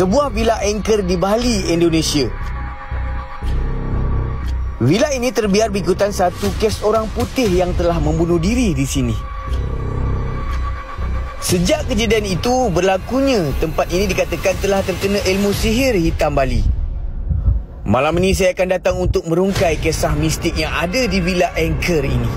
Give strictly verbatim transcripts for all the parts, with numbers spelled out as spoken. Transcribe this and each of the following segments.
sebuah villa angker di Bali, Indonesia. Villa ini terbiar berikutan satu kes orang putih yang telah membunuh diri di sini. Sejak kejadian itu berlakunya, tempat ini dikatakan telah terkena ilmu sihir hitam Bali. Malam ini saya akan datang untuk merungkai kisah mistik yang ada di villa angker ini.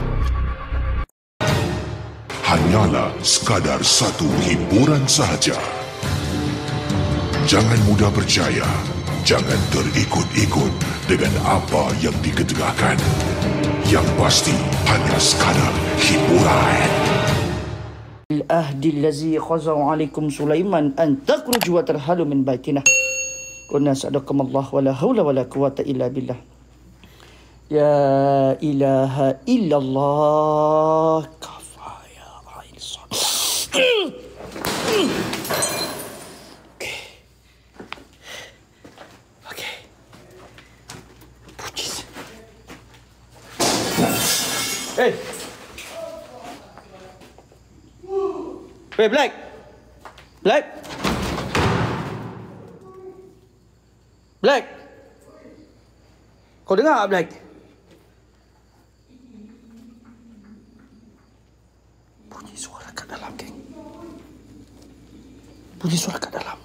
Hanyalah sekadar satu hiburan sahaja. Jangan mudah percaya, jangan terikut-ikut dengan apa yang diketegakkan. Yang pasti hanya sekadar hiburan. Al-ahdi allazi khazau alaikum Sulaiman an takhruju wa tarhalu min baitina. Qulna sadaqamallah wa la hawla wa la quwata illa billah. Ya ilaha illallah. Kafaya ail sad. Hey! Hey, Black! Black! Black! Kau dengar tak, Black? Bunyi suara kat dalam, geng. Bunyi suara kat dalam.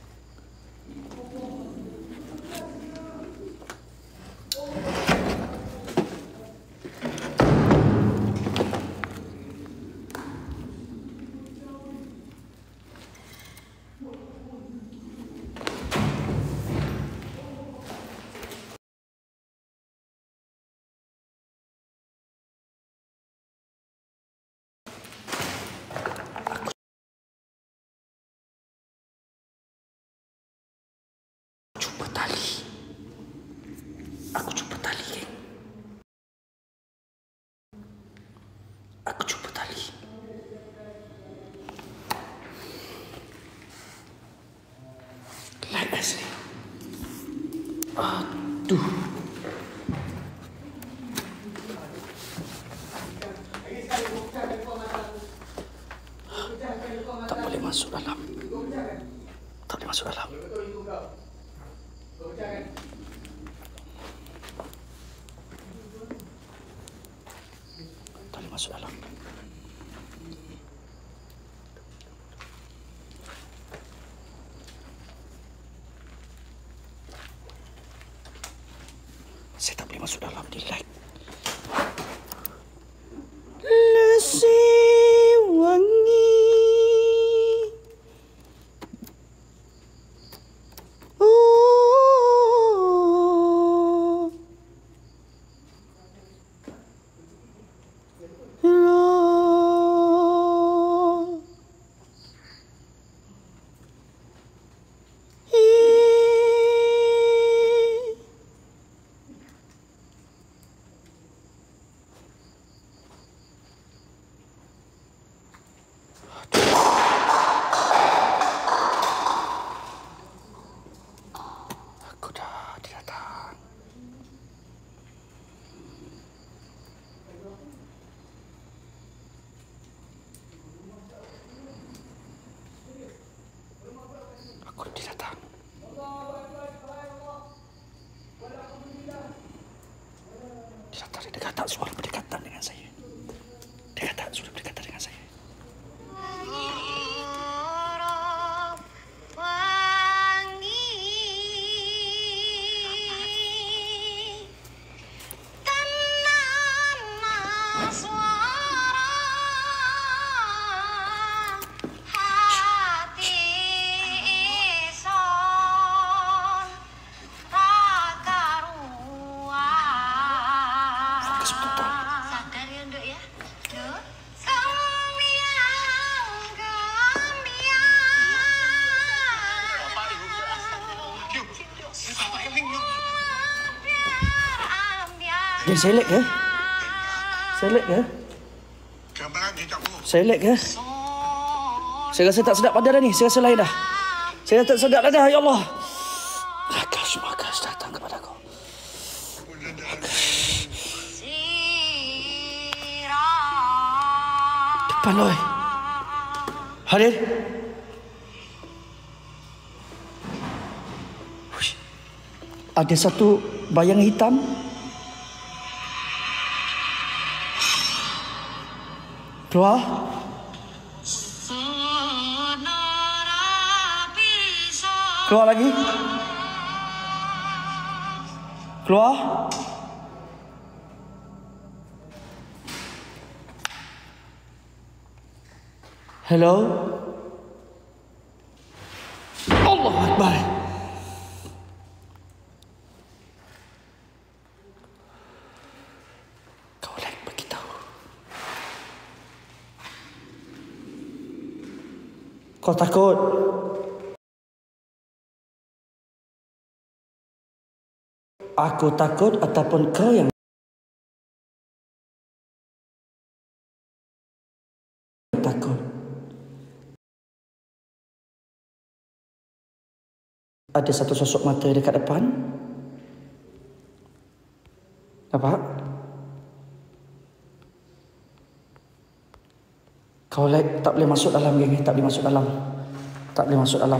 Jumpa tali. Aku jumpa tali, geng. Aku jumpa tali. Light as ni. Aduh. Tak boleh masuk dalam. Tak boleh masuk dalam. Tak boleh masuk dalam. Saya tak boleh masuk dalam, di like. Lesi wangi. Aku dia datang. Dia datang, dia dekat tak suara berdekatan dengan saya. Dia kata sudah berdekatan dengan saya. Dia selek ke? Selek ke? Selek ke? Saya rasa tak sedap pada dah ni. Saya rasa lain dah. Saya rasa tak sedap dah dah. Ya Allah. Makas, makas datang kepada aku. Depan loh. Hadir. Ada satu bayang hitam. Keluar. Keluar lagi. Keluar. Hello. Allahu Akbar. Kau lagi beritahu. Kau takut? Aku takut ataupun kau yang takut? Ada satu sosok mata dekat depan. Nampak? Kau like, tak boleh masuk dalam, geng. Tak boleh masuk dalam. Tak boleh masuk dalam.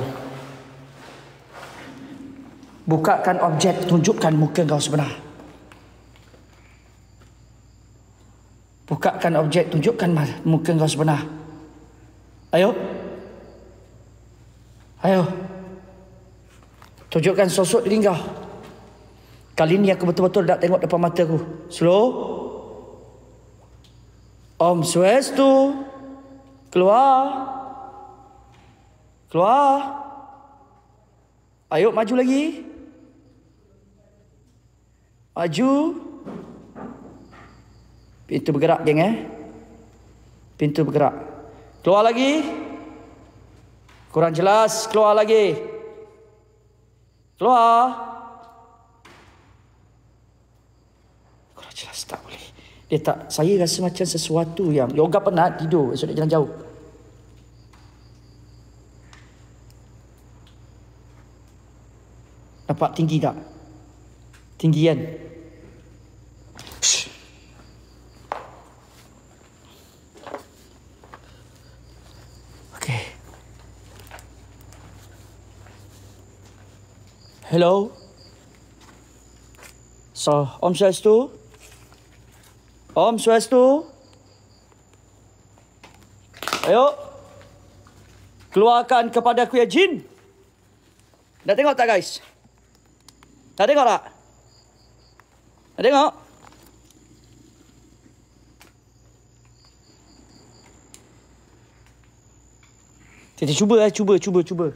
Bukakan objek, tunjukkan muka kau sebenar. Bukakan objek, tunjukkan muka kau sebenar. Ayo. Ayo. Tunjukkan sosok diri kau. Kali ni aku betul-betul nak tengok depan mata aku. Slow. Om Swastiastu. Keluar. Keluar. Ayo maju lagi. Maju. Pintu bergerak, geng, eh. Pintu bergerak. Keluar lagi. Kurang jelas. Keluar lagi. Keluar. Kurang jelas, tak boleh. Dia tak, saya rasa macam sesuatu yang yoga penat, tidur. Esok dia jalan jauh. Nampak tinggi tak? Tinggi kan? Shh. Okay. Hello. So, Om Swastiastu. Om Swastiastu. Ayo. Keluarkan kepada aku ya jin. Dah tengok tak, guys? Dah tengok tak? Dah tengok? Kita cuba eh, cuba, cuba, cuba.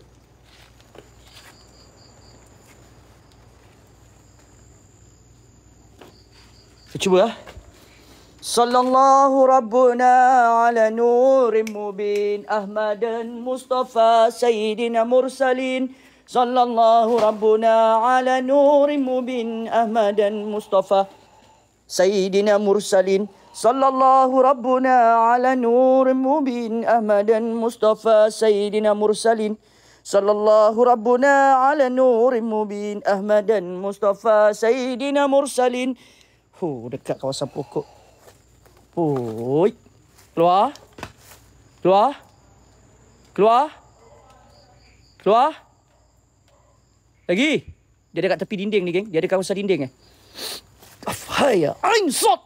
Kita cuba eh. Sallallahu Rabbuna ala nurim mubin Ahmadan Mustafa Sayyidina Mursalin. Sallallahu Rabbuna ala nurim mubin Ahmadan Mustafa Sayyidina Mursalin. Sallallahu Rabbuna ala nurim mubin Ahmadan Mustafa Sayyidina Mursalin. Sallallahu Rabbuna ala nurim mubin Ahmadan Mustafa Sayyidina Mursalin. Huh, dekat kawasan pokok. Oi. Keluar. Keluar. Keluar. Keluar. Lagi. Dia dekat tepi dinding ni, geng. Dia ada kawasan dinding eh. Afaya. Ainsot.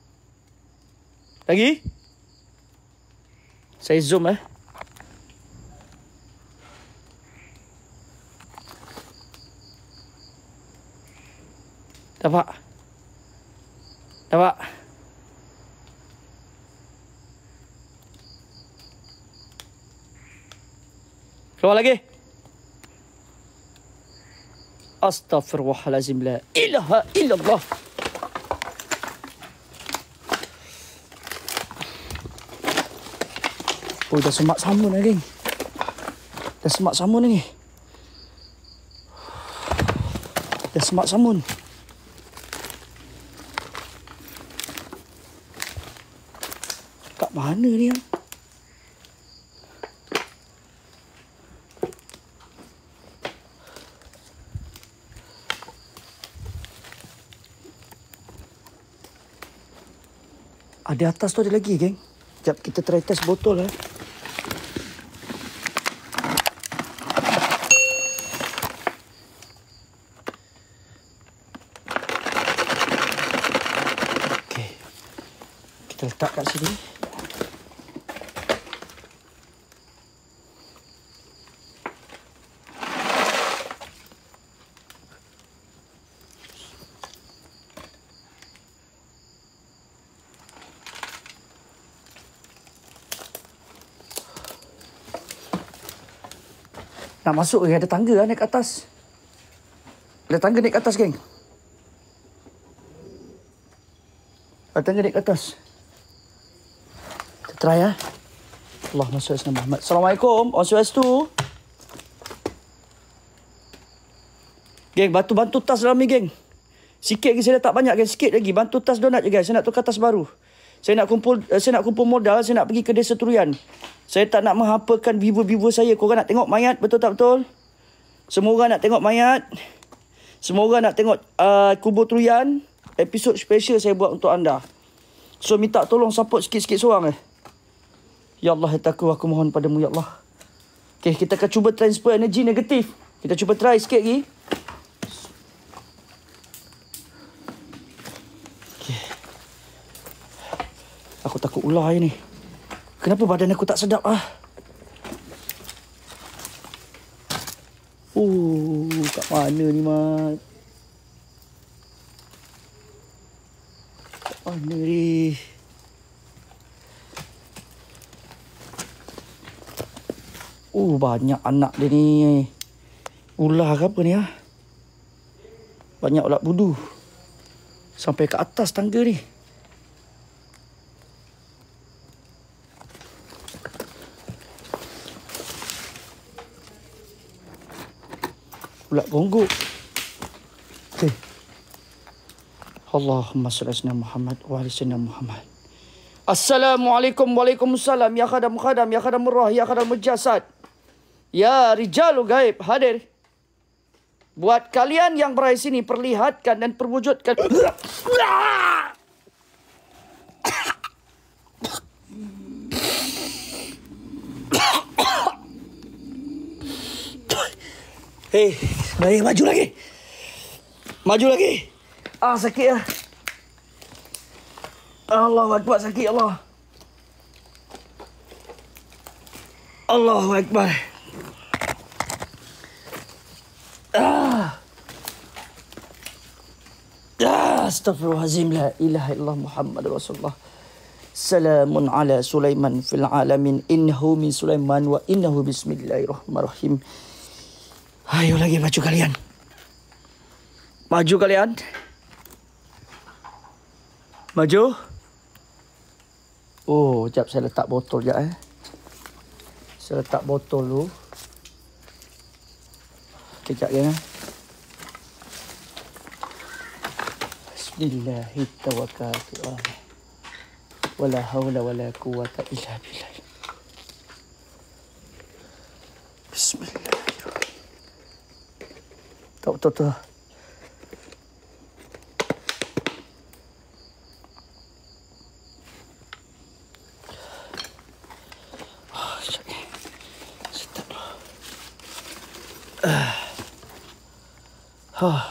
Lagi. Saya zoom eh. Nampak? Nampak? Keluar lagi. Astaghfirullahalazim, la ilaha illallah. Oh, dah semak samun dah, geng. Dah semak samun ni. Dah semak samun. Kat mana ni? Ada atas tu ada lagi, geng. Sekejap kita try test botol lah. tadi. Nak masuk ke? Ada tangga lah naik ke atas. Ada tangga naik ke atas, geng. Ada tangga naik ke atas. Kita try lah. Allahumma shalli ala Muhammad. Assalamualaikum. On Swastiastu. Geng, bantu bantu tas dalam ni, geng. Sikit lagi, saya dah tak banyak, geng. Sikit lagi. Bantu tas donat je, guys. Saya nak tukar tas baru. Saya nak kumpul saya nak kumpul modal. Saya nak pergi ke Desa Turian. Saya tak nak menghampakan viewer-viewer saya. Korang nak tengok mayat, betul tak betul? Semua orang nak tengok mayat. Semua orang nak tengok uh, kubur Turian. Episod special saya buat untuk anda. So, minta tolong support sikit-sikit seorang eh. Ya Allah, aku, aku mohon padamu, Ya Allah. Okay, kita akan cuba transfer energi negatif. Kita cuba try sikit lagi. Okay. Aku takut ular ni. Kenapa badan aku tak sedap ah? Oh, kat mana ni, Mat? Kat mana ni? Oh, banyak anak dia ni. Ular ke apa ni ah? Banyak ulat budu. Sampai ke atas tangga ni. Ulat gonggok. Okay. Allahumma salli ala Muhammad wa ala sayyidina Muhammad. Assalamualaikum, waalaikumsalam. Ya khadam khadam, ya khadam murrah, ya khadam mujasad. Ya rijalul gaib, hadir. Buat kalian yang berada sini, perlihatkan dan perwujudkan. Hei, baik, maju lagi. Maju lagi. Ah, sakit lah. Allahu Akbar, sakit Allah. Allahu Akbar. Ah. Ah, astaghfirullahalazim, la ilaha illallah Muhammad Rasulullah. Salamun ala Sulaiman fil alamin, innahu min Sulaiman wa innahu bismillahirrahmanirrahim. Ayo lagi, maju kalian. Maju kalian. Maju. Oh, jap saya letak botol jap eh. Saya letak botol dulu. Kejap ya. Bismillahirrahmanirrahim. Wala hawla wala quwwata illa billah. Bismillah. Tak betul tu. Oh, sekejap. Sedap lah. Uh. Oh.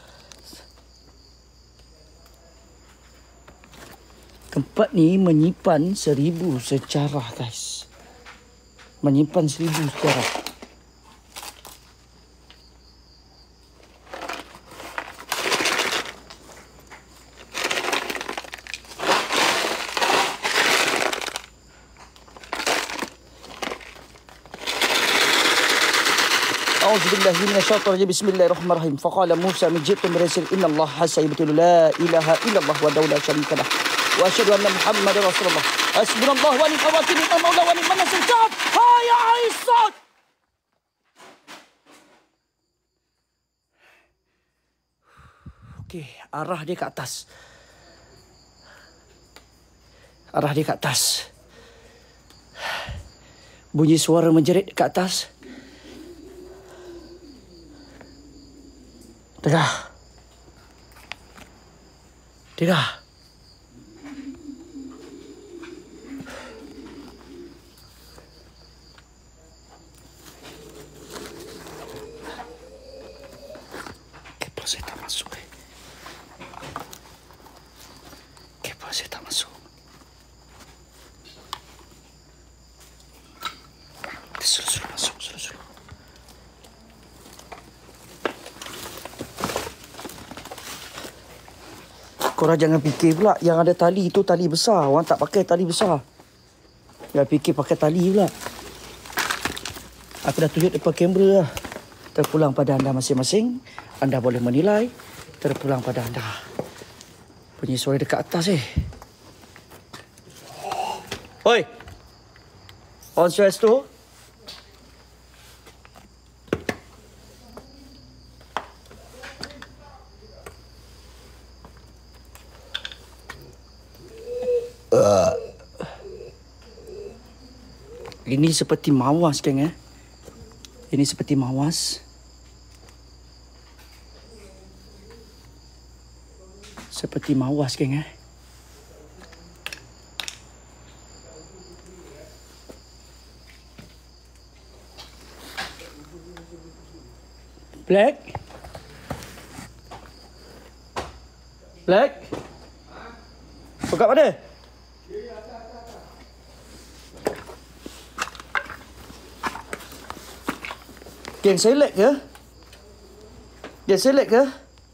Tempat ni menyimpan seribu sejarah, guys. Menyimpan seribu sejarah. A'udzubillahi minasyaitonir rajim. Bismillahirrahmanirrahim. Faqala Musa min ji'tum birasul inna Allah hasayyibatul la ilaha illallah wa la syarika lah. Wa asyhadu anna Muhammadar Rasulullah. Hasbunallahu wa ni'mal wakil, ni'mal maula wa ni'man nasir. Hayya Aisyah. Okey, arah dia ke atas. Arah dia ke atas. Bunyi suara menjerit ke atas. Tegah. Tegah. Kepo saya tak masuk. Eh. Kepo saya tak masuk. Suruh-suruh masuk. Suruh-suruh. Korang jangan fikir pula yang ada tali itu tali besar. Orang tak pakai tali besar. Jangan fikir pakai tali pula. Aku dah tunjuk depan kamera dah. Terpulang pada anda masing-masing. Anda boleh menilai. Terpulang pada anda. Bunyi suara dekat atas eh. Oi. On stress tu. Uh. Ini seperti mawas, geng, eh. Ini seperti mawas. Seperti mawas, geng, eh. Black? Black? Buka pada? Geng, saya lag ke? Geng, saya lag ke?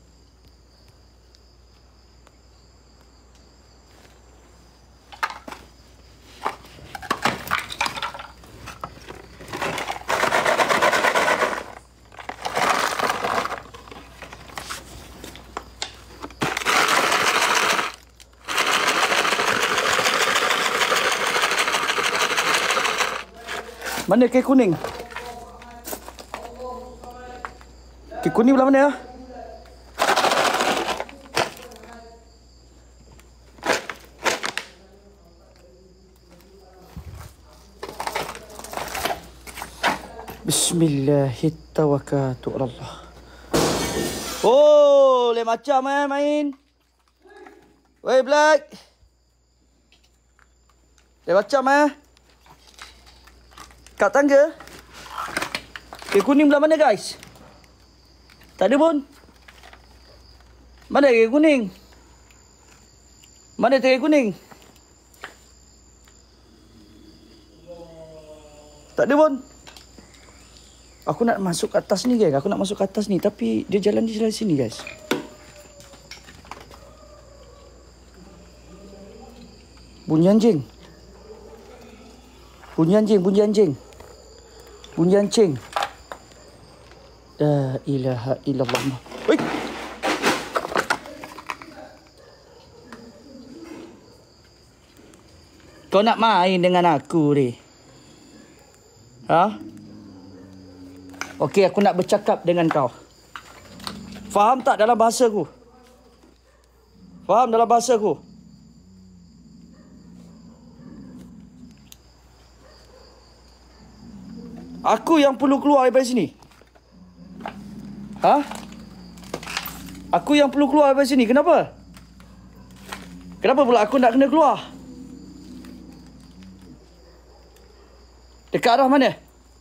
Mana kek kuning? Kek kuning belah mana ya? Bismillahirrahmanirrahim. Oh, le macam eh main. Wey Black. Le macam eh. Kat tangga. Kek kuning belah mana guys? Tak ada pun. Mana kek kuning? Mana kek kuning? Tak ada pun. Aku nak masuk ke atas ni guys. Aku nak masuk ke atas ni. Tapi dia jalan di jalan sini guys. Bunyi anjing. Bunyi anjing. Bunyi anjing. Bunyi anjing. La ilaha illallah. Oi. Kau nak main dengan aku ni? Ha? Okey, aku nak bercakap dengan kau. Faham tak dalam bahasa aku? Faham dalam bahasa aku? Aku yang perlu keluar daripada sini. Ha? Aku yang perlu keluar daripada sini. Kenapa? Kenapa pula aku nak kena keluar? Dekat arah mana?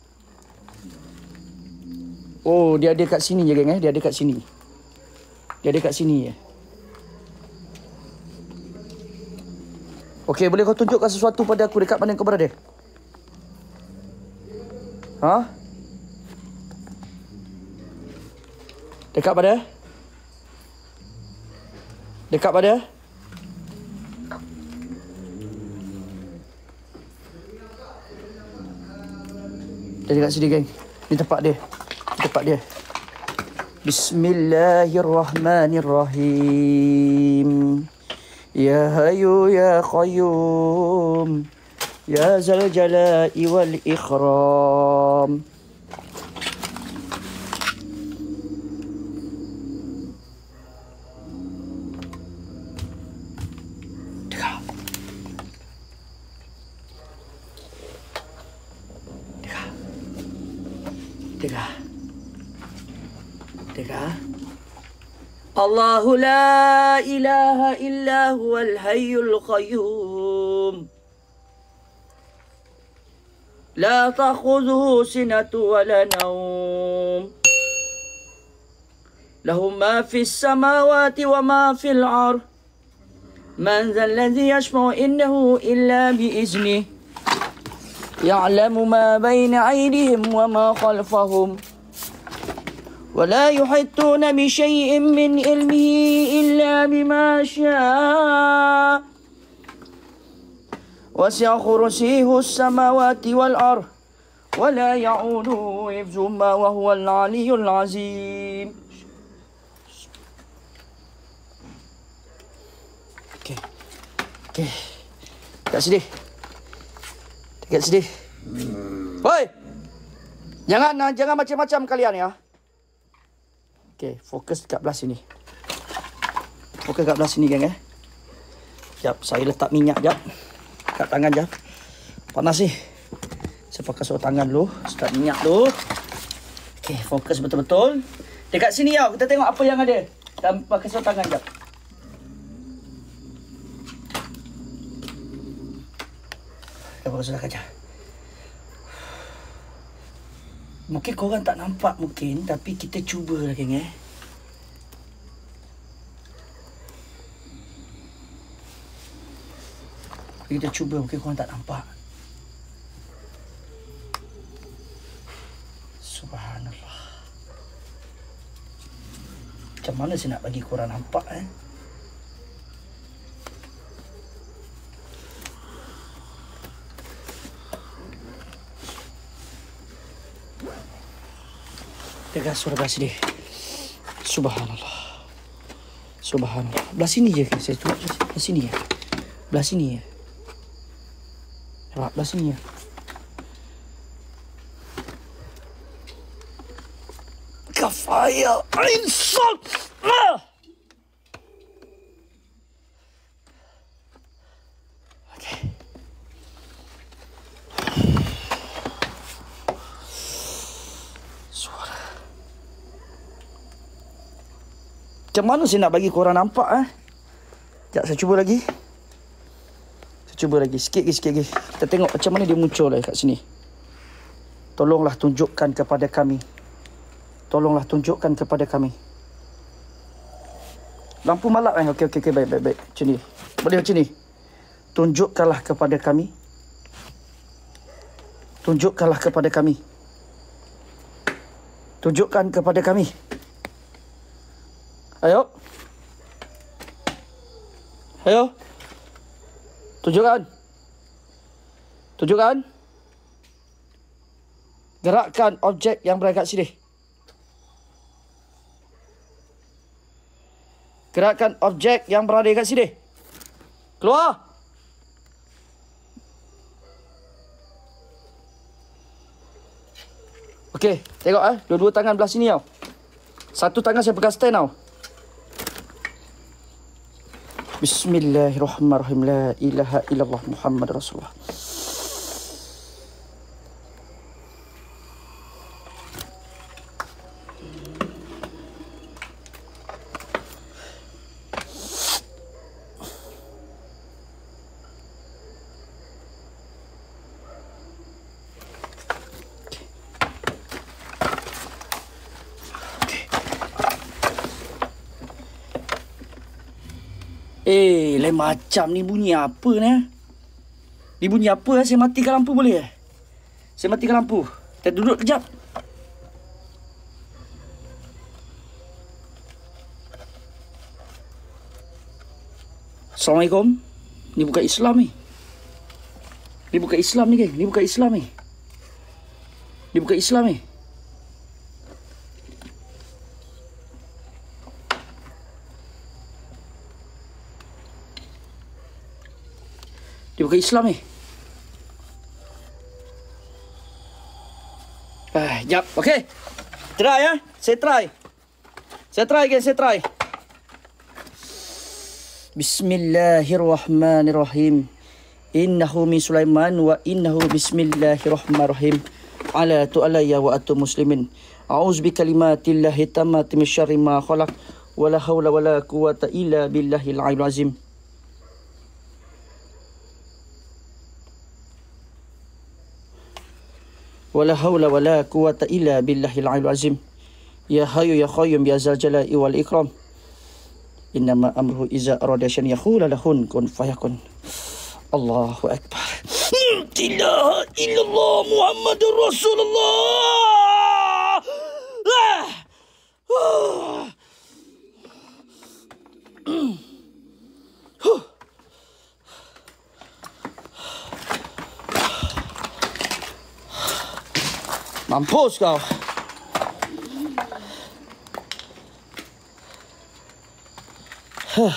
Oh, dia ada kat sini je geng eh. Dia ada kat sini. Dia ada kat sini je. Okey, boleh kau tunjukkan sesuatu pada aku dekat mana kau berada? Ha? Dekat pada? Dekat pada? Dia dekat sini geng. Ni tempat dia. Tempat dia. Bismillahirrahmanirrahim. Ya Hayyu ya Qayyum. Ya Zal Jalali wal Ikram. Dekat. Dekat. Dekat. Dekat. Allahu la ilaha illa huwal hayyul qayyum. لا تأخذه سنة ولا نوم له ما في السماوات وما في الأرض من ذا الذي يشفع عنده إلا بإذنه يعلم ما بين أيديهم وما خلفهم ولا يحيطون بشيء من علمه إلا بما شاء وسع كرسيه السماوات والأرض ولا يعوده حفظهما وهو العلي العظيم. Okey. Okey. Tak sedih. Tak sedih. Hoi. Jangan jangan macam-macam kalian ya. Okey, fokus dekat belah sini. Fokus dekat belah sini geng eh. Jap, saya letak minyak jap. Kat tangan jap. Panas ni. Saya pakai suruh tangan dulu. Start minyak dulu. Okey, fokus betul-betul. Dekat sini ya, kita tengok apa yang ada. Dan pakai suruh tangan jap. Kita pakai suruh kaca. Mungkin korang tak nampak mungkin, tapi kita cuba lah geng eh. Kita cuba, mungkin korang tak nampak. Subhanallah. Macam mana saya nak bagi korang nampak eh? Dekat suara belah sini. Subhanallah. Subhanallah. Belah sini je ke? Saya tengok belah sini ya. Belah sini ya. Nampak belah sini ya. Kafaya insan. Ah! Okey. Suara. Macam mana saya nak bagi korang nampak eh? Sekejap saya cuba lagi. Saya cuba lagi. Sikit lagi, sikit lagi. Kita tengok macam mana dia muncul lah kat sini. Tolonglah tunjukkan kepada kami. Tolonglah tunjukkan kepada kami. Lampu malap eh? Okey, okey, okey. Baik, baik, baik. Macam ni. Boleh macam ni. Tunjukkanlah kepada kami. Tunjukkanlah kepada kami. Tunjukkan kepada kami. Ayo. Ayo. Tunjukkan. Tunjukkan. Gerakkan objek yang berada kat sini. Gerakkan objek yang berada kat sini. Keluar. Okey, tengok eh. Dua-dua tangan belah sini tau. Satu tangan saya pegang stand tau. Bismillahirrahmanirrahim. La ilaha illallah Muhammad Rasulullah. Eh, lain macam ni bunyi apa ni? Ni bunyi apa? Saya matikan lampu boleh? Saya matikan lampu. Kita duduk kejap. Assalamualaikum. Ni bukan Islam ni. Ni bukan Islam ni, geng. Ni bukan Islam ni. Ni bukan Islam ni. Dia bukan Islam ni. Ah, jap. Okey. Try ya. Saya try. Saya try guys, saya try. Bismillahirrahmanirrahim. Innahu min Sulaiman wa innahu bismillahirrahmanirrahim. Ala tu'alayya wa atu muslimin. A'udzu bi kalimatillahi tammati min syarri ma khalaq. Wala hawla wala quwata illa billahil aliyyil azim. Wala hawla wala quwata illa billahil aliyyil azim. Ya hayyu ya qayyum ya zal jalali wal ikram. Innama amruhu iza arada syai'an yaqula lahu kun fayakun. Allahu akbar. ilaha illallah Muhammadur Rasulullah. Ah. Ah. Huh. Mampus kau. Huh.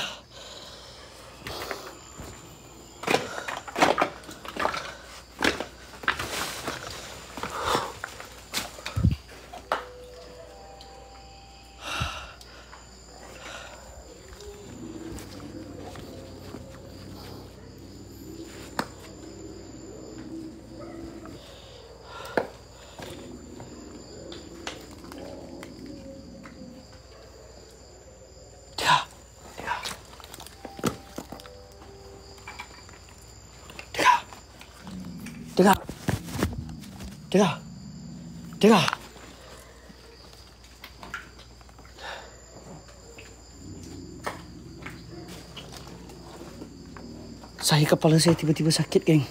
Dengar. Dengar. Dengar. Saya kepala saya tiba-tiba sakit, geng.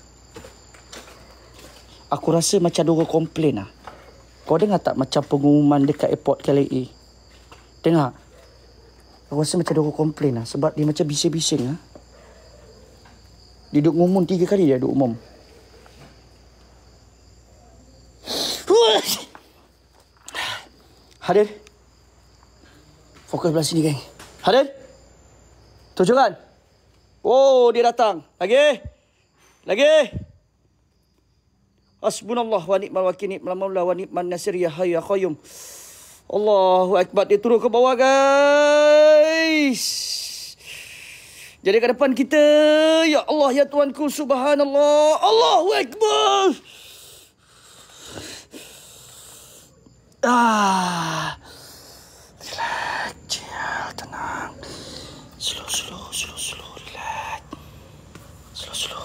Aku rasa macam ada orang komplain lah. Kau dengar tak macam pengumuman dekat airport K L A? Dengar. Aku rasa macam ada orang komplain lah. Sebab dia macam bising-bising lah. Dia duduk ngumum tiga kali dia duduk umum. Hadir. Fokus belah sini, geng. Hadir. Tunjukkan. Oh, dia datang. Lagi. Lagi. Hasbunallah wa ni'mal wakil, ni'mal maula wa ni'man nasir, ya hayyu ya qayyum. Allahu akbar. Dia turun ke bawah, guys. Jadi ke depan kita. Ya Allah, ya Tuanku, subhanallah. Allahu akbar. Ah, relax, chill, tenang. Slow, slow, slow, slow, relax. Slow, slow.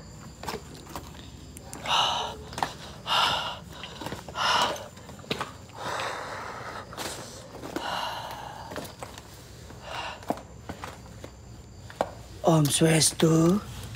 Ah, ah, ah. Om Swastiastu.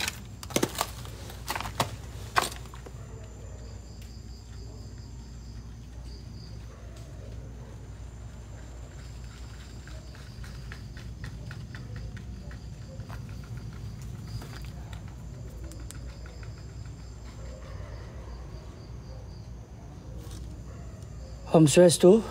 Om Swastiastu.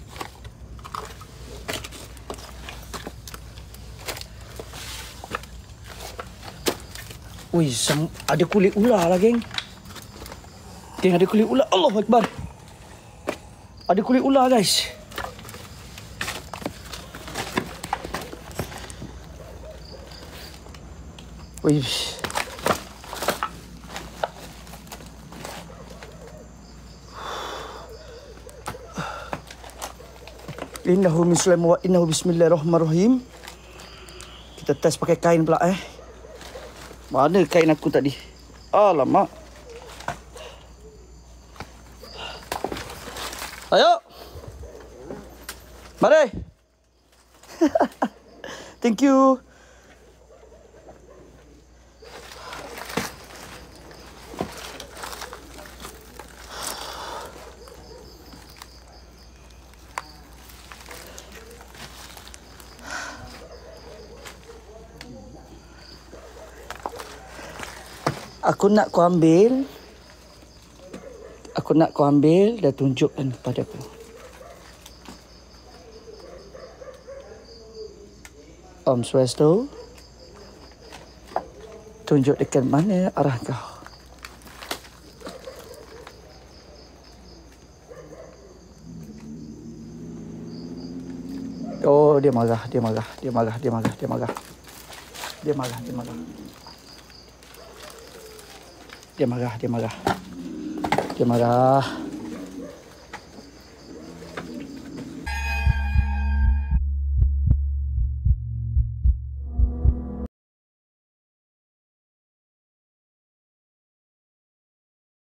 Wih, ada kulit ular lah, geng. Geng, ada kulit ular. Allahu Akbar. Ada kulit ular, guys. Wih. Innahu min Sulaiman wa innahu bismillahirrahmanirrahim. Kita test pakai kain pula, eh. Mana kain aku tadi? Alamak. Ayo. Mari. Thank you. Aku nak kau ambil. Aku nak kau ambil dan tunjukkan kepada aku. Om Swastiastu. Tunjuk dekat mana arah kau. Oh, dia marah, dia marah, dia marah, dia marah, dia marah. Dia marah, dia marah. Dia marah, dia marah. Dia marah.